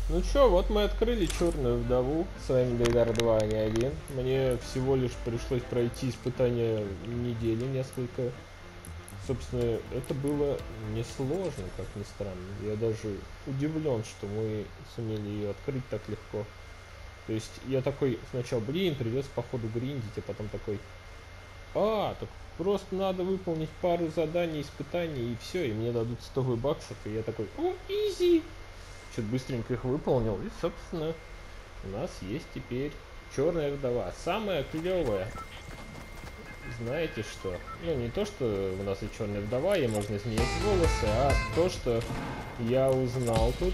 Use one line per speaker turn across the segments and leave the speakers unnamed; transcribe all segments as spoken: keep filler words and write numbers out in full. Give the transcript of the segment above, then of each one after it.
Ну чё, вот мы открыли Черную Вдову. С вами Дейдар два, а не один. Мне всего лишь пришлось пройти испытание недели несколько. Собственно, это было несложно, как ни странно. Я даже удивлен, что мы сумели ее открыть так легко. То есть я такой сначала, блин, придется походу гриндить, а потом такой, а, так просто надо выполнить пару заданий, испытаний и все, и мне дадут сто баксов, и я такой, о, изи. Что-то быстренько их выполнил, и, собственно, у нас есть теперь Черная Вдова. Самая клевая. Знаете что? Ну, не то, что у нас и Черная Вдова, ей можно изменять волосы, а то, что я узнал тут.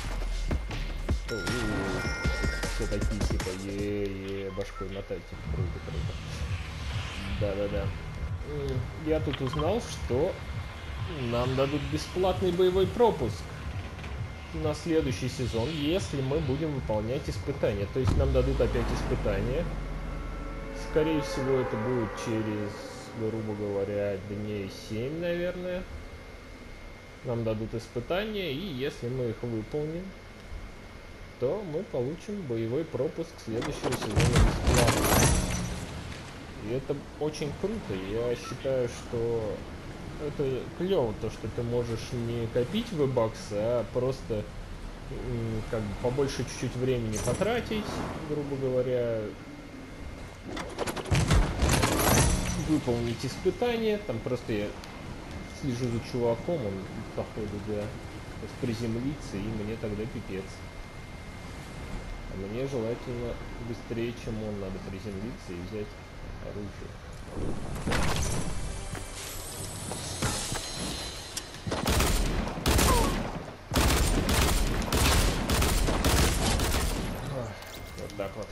Все такие, типа, е-е, башкой мотайте. Круто, круто. Да-да-да. Я тут узнал, что нам дадут бесплатный боевой пропуск на следующий сезон, если мы будем выполнять испытания. То есть нам дадут опять испытания. Скорее всего, это будет через, грубо говоря, дней семь, наверное. Нам дадут испытания, и если мы их выполним, то мы получим боевой пропуск следующего сезона бесплатно. И это очень круто. Я считаю, что это клево, то, что ты можешь не копить вебаксы, а просто как бы побольше чуть-чуть времени потратить, грубо говоря, выполнить испытание. Там просто я слежу за чуваком, он походу, да, приземлится, и мне тогда пипец. А мне желательно быстрее, чем он, надо приземлиться и взять оружие. Вот так вот.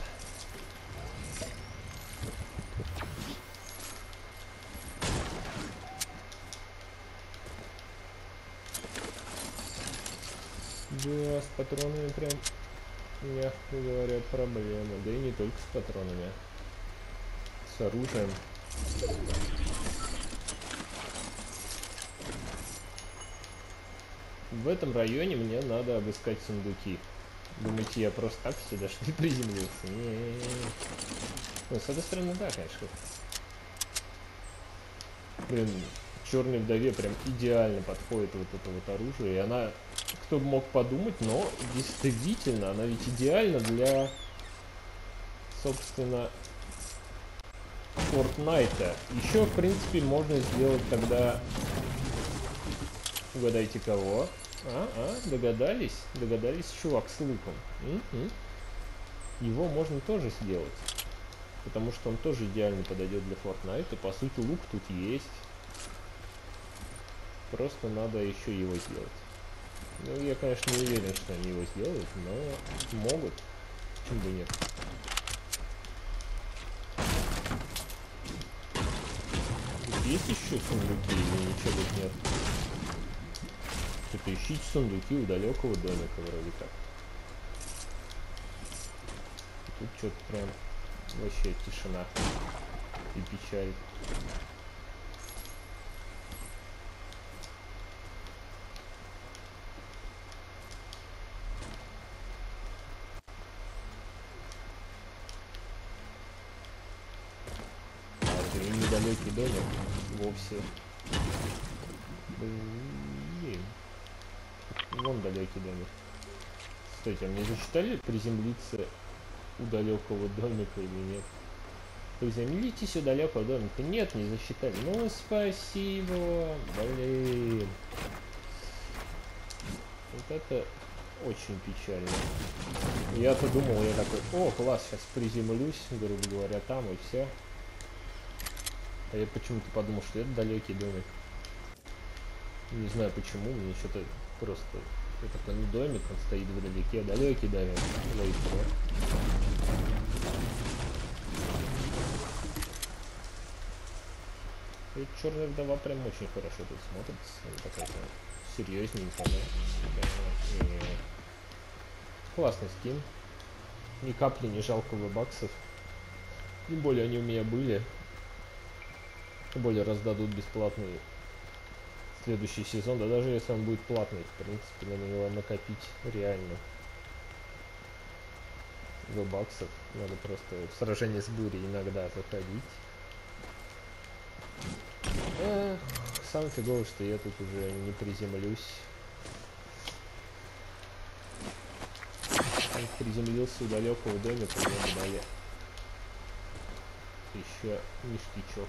Да, с патронами прям, мягко говоря, проблема. Да и не только с патронами. С оружием. В этом районе мне надо обыскать сундуки. Думаете, я просто так сюда что ли приземлился? Не-не-не. Ну, с этой стороны, да, конечно. Блин, Черной Вдове прям идеально подходит вот это вот оружие. И она, кто бы мог подумать, но действительно, она ведь идеальна для, собственно, Фортнайта. Еще, в принципе, можно сделать тогда... Угадайте кого? А, а, догадались? Догадались, чувак с луком. М-м. Его можно тоже сделать. Потому что он тоже идеально подойдет для Фортнайта. По сути, лук тут есть. Просто надо еще его сделать. Ну, я, конечно, не уверен, что они его сделают, но могут. Почему бы нет? Тут есть еще сундуки или ничего тут нет? Что-то ищите сундуки у далекого домика вроде как. Тут что-то прям вообще тишина и печаль. И недалекий домик вовсе. Блин. Вон далекий домик. Кстати, а мне засчитали приземлиться у далекого домика или нет? Приземлитесь у далекого домика. Нет, не засчитали. Ну, спасибо. Блин. Вот это очень печально. Я-то думал, я такой, о, класс, сейчас приземлюсь, грубо говоря, там и все. А я почему-то подумал, что это далекий домик. Не знаю почему, мне что-то просто... Это такой не домик, он стоит вдалеке, далекий домик. И Черная Вдова прям очень хорошо тут смотрится. Она такая серьезненькая, да? И... Классный скин. Ни капли не жалко баксов. Тем более они у меня были. Тем более раздадут бесплатный следующий сезон. Да даже если он будет платный, в принципе, на него накопить реально баксов. Надо просто в сражение с бурей иногда заходить. Эх, самое фиговое, что я тут уже не приземлюсь. Он приземлился у далекого домика, мне бы дали еще ништячок.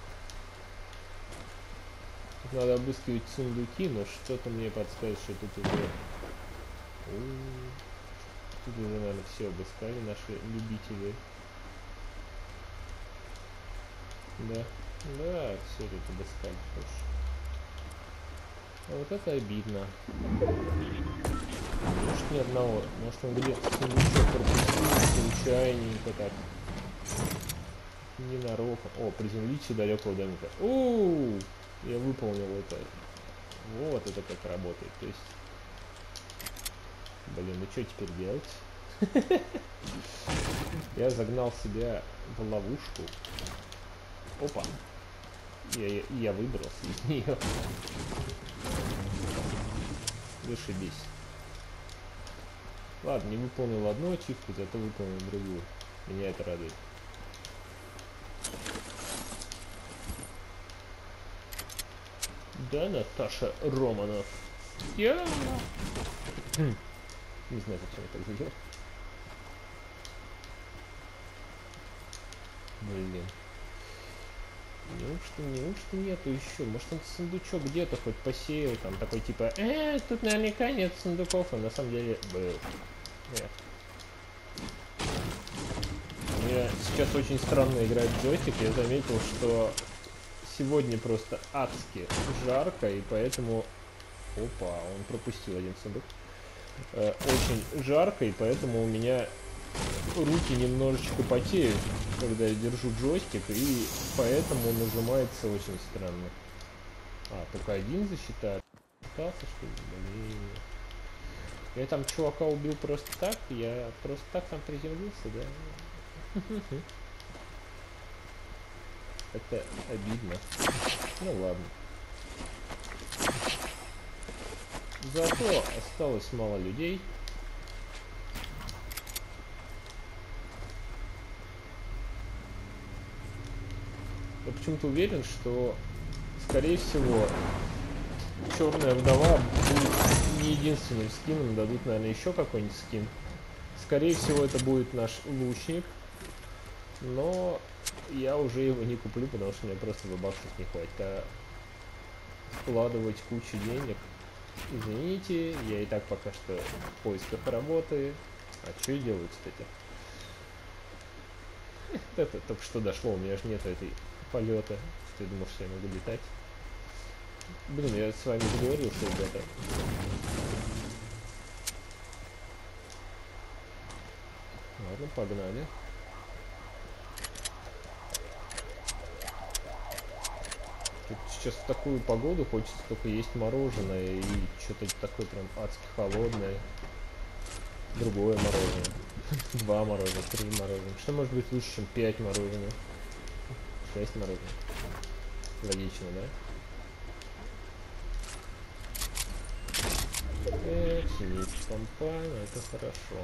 Тут надо обыскивать сундуки, но что-то мне подсказывает, что тут уже... У -у -у. Тут уже, наверное, все обыскали наши любители. Да, да, все тут обыскали. А вот это обидно. Может, ни одного. Может, он где-то сундучок пропустил случайненько так. Ненароком. О, приземлить у далекого домика. У, я выполнил это. Вот это как работает. То есть, блин, ну что теперь делать? Я загнал себя в ловушку. Опа. Я, я выбрался из нее. Зашибись. Ладно, не выполнил одну ачивку, зато выполнил другую. Меня это радует. Да, Наташа Романов. Я... Хм. Не знаю, зачем я так сделал. Блин. Неужто, неужто нету еще? Может, он сундучок где-то хоть посеял, там такой типа, э, тут наверняка нет сундуков, а на самом деле был. Нет. Мне сейчас очень странно играть в джойстик, я заметил, что сегодня просто адски жарко, и поэтому... Опа, он пропустил один сундук. Э, очень жарко, и поэтому у меня руки немножечко потеют, когда я держу джойстик, и поэтому нажимается очень странно. А, только один засчитает. Остался, что ли? Блин. Я там чувака убил просто так, я просто так там приземлился, да? Это обидно. Ну ладно. Зато осталось мало людей. Я почему-то уверен, что, скорее всего, черная вдова будет не единственным скином, дадут, наверное, еще какой-нибудь скин. Скорее всего, это будет наш лучник, но я уже его не куплю, потому что мне просто в баксов не хватит. А вкладывать кучу денег, извините, я и так пока что в поисках работы. А что я делаю, кстати? Это только что дошло, у меня же нет этой полета. Ты думал, что я могу летать? Блин, я с вами договорился, ребята. Ладно, погнали. Тут сейчас в такую погоду хочется только есть мороженое и что-то такое прям адски холодное. Другое мороженое. Два мороженых, три мороженых. Что может быть лучше, чем пять мороженых? Шесть мороженых. Логично, да? Эх, синий шампань, это хорошо.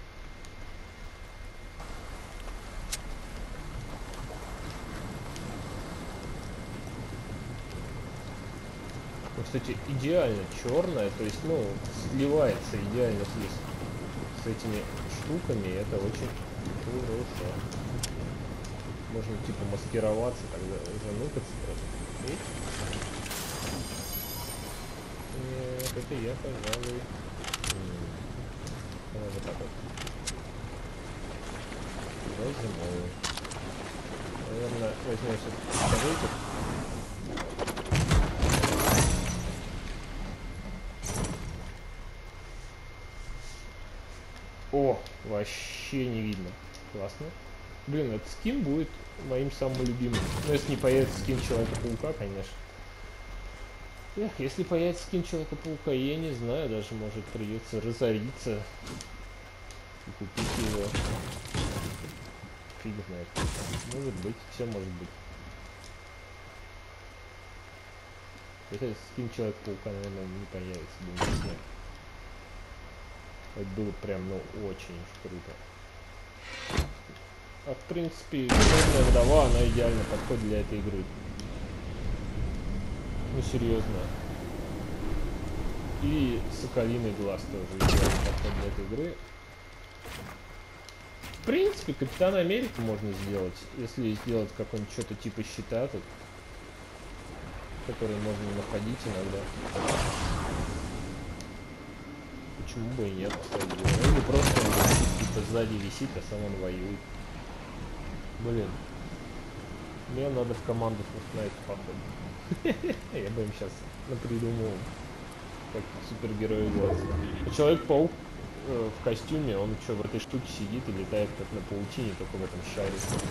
Ну, кстати, идеально черная, то есть, ну, сливается идеально с, с этими штуками, это очень хорошо. Можно типа маскироваться, тогда заныкаться просто. Видите? Нет, это я, пожалуй. Давай вот так вот. Возьму. Наверное, возьму сейчас второй. О, вообще не видно. Классно. Блин, этот скин будет моим самым любимым. Ну, если не появится скин Человека-паука, конечно. Эх, если появится скин Человека-паука, я не знаю, даже может придется разориться и купить его. Фиг знает. Может быть, все может быть. Если скин Человека-паука, наверное, не появится, думаю, нет. Это было прям, ну, очень уж круто. А в принципе, черная вдова, она идеально подходит для этой игры. Ну серьезно. И соколиный глаз тоже идеально подходит для этой игры. В принципе, Капитана Америку можно сделать, если сделать какой-нибудь что-то типа щита тут, который можно находить иногда. Почему бы и нет, кстати. Или просто он висит, типа сзади висит, а сам он воюет. Блин. Мне надо в команду на это походу. Я бы им сейчас напридумывал, как супергерой делать. Человек-паук э, в костюме, он что, в этой штуке сидит и летает как на паутине, только в этом шаре.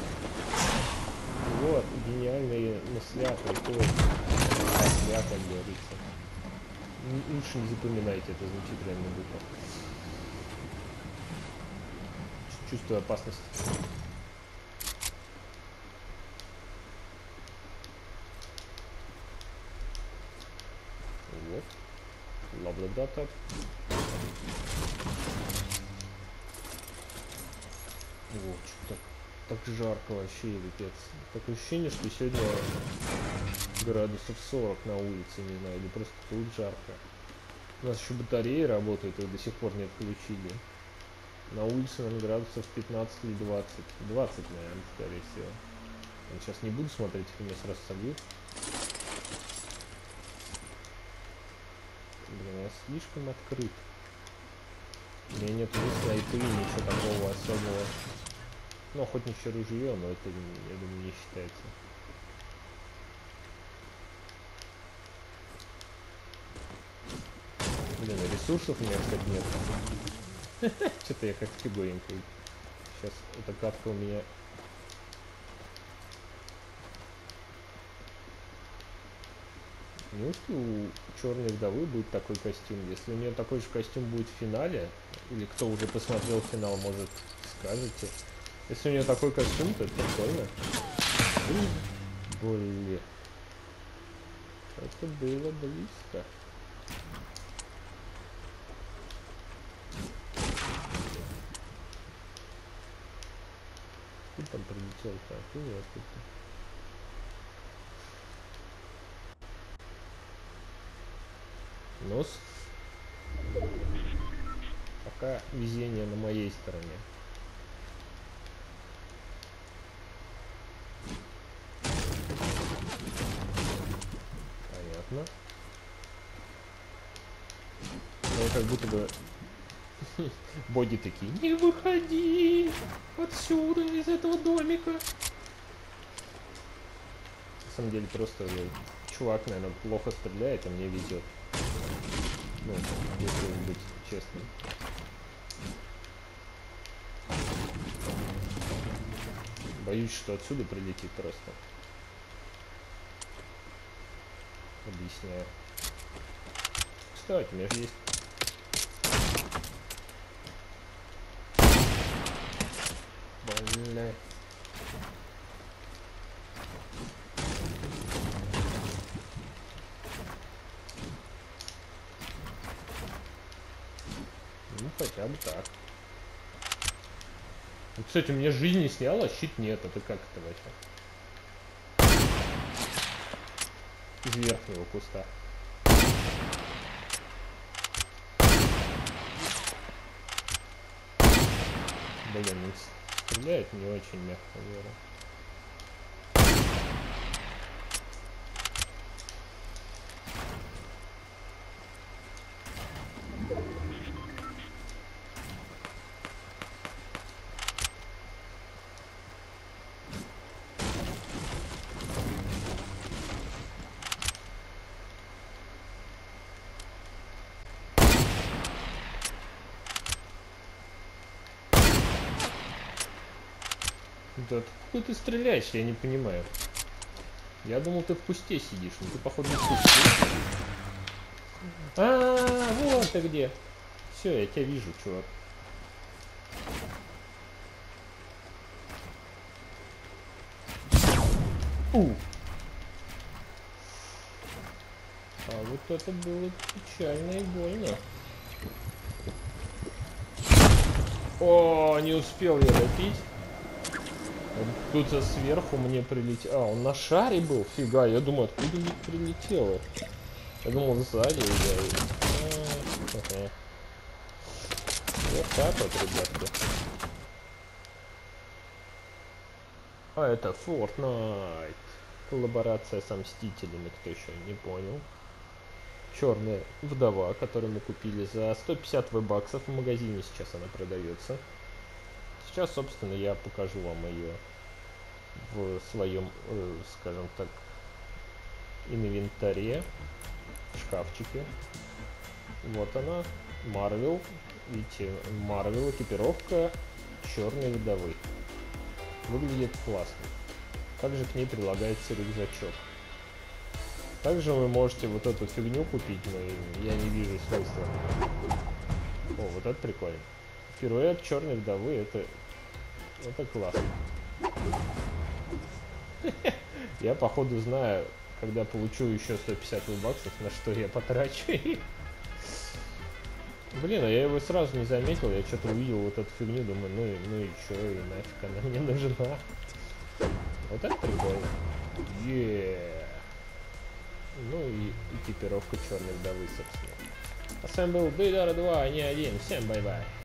Вот, гениальные мысля приходят. Мысля, как говорится. Лучше не запоминайте, это звучит реально глупо. Чувствую опасность. Вот. Лабла-дата. Вот, что-то так жарко вообще, пипец. Такое ощущение, что сегодня градусов сорок на улице, не знаю, или просто тут жарко. У нас еще батареи работают, их до сих пор не отключили. На улице нам градусов пятнадцать или двадцать. двадцать, наверное, скорее всего. Я сейчас не буду смотреть, их меня сразу собьют. Блин, я слишком открыт. У меня нет ни снайпы, ничего такого особого. Ну, охотничье ружье, но это, я думаю, не считается. Блин, ресурсов у меня, кстати, нет. Что-то я как фигуренький. Сейчас эта катка у меня... Неужто у черной вдовы будет такой костюм? Если у нее такой же костюм будет в финале, или кто уже посмотрел финал, может, скажете. Если у нее такой костюм, то это прикольно. Блин. Это было близко. Ты там прилетел так, и вот это. Нос. Пока везение на моей стороне. Понятно. Ну, как будто бы боги такие: не выходи отсюда, из этого домика. На самом деле просто чувак, наверное, плохо стреляет, а мне везет. Ну, если быть честным. Боюсь, что отсюда прилетит просто. Объясняю. Кстати, у меня же есть... Больно. Ну, хотя бы так. Ну, кстати, у меня жизнь не сняла, щит нет. Это как это вообще? Из верхнего куста. Блин, он стреляет не очень, мягко говоря. Да откуда ты стреляешь, я не понимаю. Я думал, ты в кусте сидишь, но ты, походу, не в кусте. А, -а, -а, вот ты где. Все, я тебя вижу, чувак. У. А вот это было печально и больно. О, не успел я допить. Кто-то сверху мне прилетел. А, он на шаре был? Фига, я думаю, откуда ведь прилетело? Я думал, сзади я... А, ага. Вот так вот, ребятки. А это Fortnite. Коллаборация с Мстителями, кто еще не понял. Черная вдова, которую мы купили за сто пятьдесят вебаксов в магазине, сейчас она продается. Сейчас, собственно, я покажу вам ее в своем, э, скажем так, инвентаре, в шкафчике. Вот она, Марвел. Видите, Марвел, экипировка черной вдовы. Выглядит классно. Также к ней прилагается рюкзачок. Также вы можете вот эту фигню купить, но я не вижу смысла. О, вот это прикольно. Пируэт черной вдовы, это, это классно. Я походу знаю, когда получу еще сто пятьдесят баксов, на что я потрачу. Блин, а я его сразу не заметил, я что-то увидел вот эту фигню, думаю, ну и, ну и чё, и нафиг она мне нужна. Вот это прикольно. Yeah. Ну и экипировка черной вдовы, собственно. А с вами был Дейдара два, а не один. Всем бай-бай.